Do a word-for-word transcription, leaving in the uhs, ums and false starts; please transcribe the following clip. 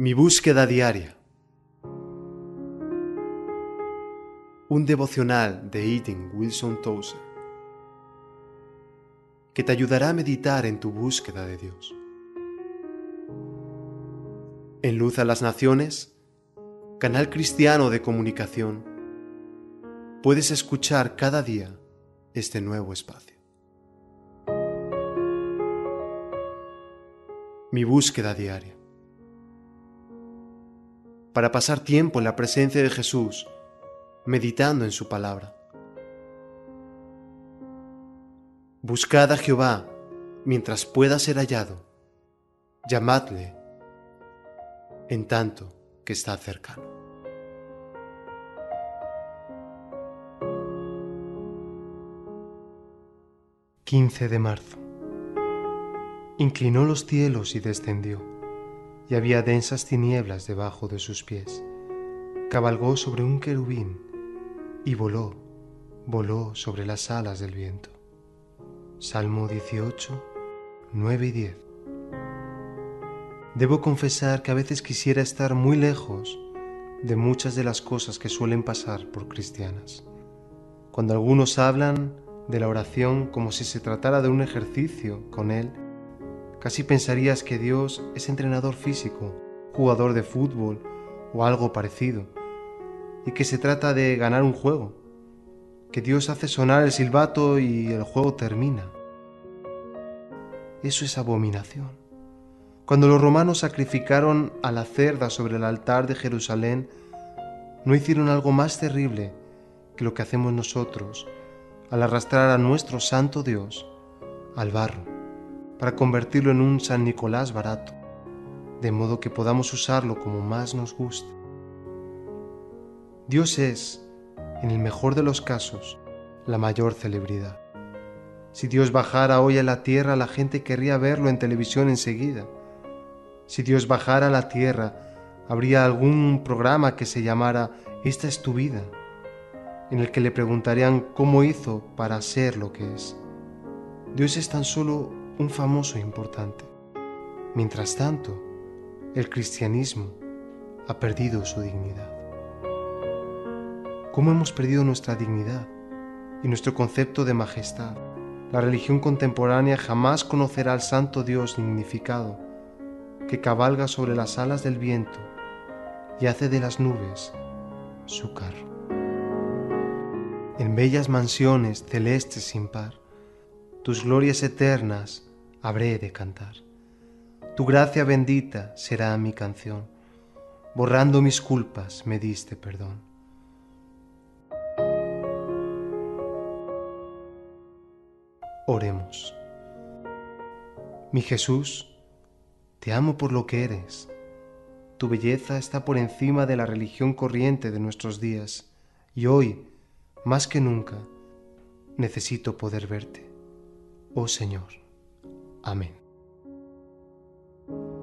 Mi búsqueda diaria. Un devocional de Eaton Wilson Tozer que te ayudará a meditar en tu búsqueda de Dios. En Luz a las Naciones, canal cristiano de comunicación, puedes escuchar cada día este nuevo espacio. Mi búsqueda diaria. Para pasar tiempo en la presencia de Jesús, meditando en su palabra. Buscad a Jehová mientras pueda ser hallado, llamadle en tanto que está cercano. quince de marzo. Inclinó los cielos y descendió, y había densas tinieblas debajo de sus pies. Cabalgó sobre un querubín y voló, voló sobre las alas del viento. Salmo dieciocho, nueve y diez. Debo confesar que a veces quisiera estar muy lejos de muchas de las cosas que suelen pasar por cristianas. Cuando algunos hablan de la oración como si se tratara de un ejercicio con Él, casi pensarías que Dios es entrenador físico, jugador de fútbol o algo parecido, y que se trata de ganar un juego, que Dios hace sonar el silbato y el juego termina. Eso es abominación. Cuando los romanos sacrificaron a la cerda sobre el altar de Jerusalén, no hicieron algo más terrible que lo que hacemos nosotros al arrastrar a nuestro santo Dios al barro para convertirlo en un San Nicolás barato, de modo que podamos usarlo como más nos guste. Dios es, en el mejor de los casos, la mayor celebridad. Si Dios bajara hoy a la tierra, la gente querría verlo en televisión enseguida. Si Dios bajara a la tierra, habría algún programa que se llamara Esta es tu vida, en el que le preguntarían cómo hizo para ser lo que es. Dios es tan solo un famoso importante. Mientras tanto, el cristianismo ha perdido su dignidad. ¿Cómo hemos perdido nuestra dignidad y nuestro concepto de majestad? La religión contemporánea jamás conocerá al santo Dios dignificado, que cabalga sobre las alas del viento y hace de las nubes su carro. En bellas mansiones celestes sin par, tus glorias eternas habré de cantar. Tu gracia bendita será mi canción, borrando mis culpas me diste perdón. Oremos. Mi Jesús, te amo por lo que eres. Tu belleza está por encima de la religión corriente de nuestros días, y hoy, más que nunca, necesito poder verte. Oh Señor. Amén.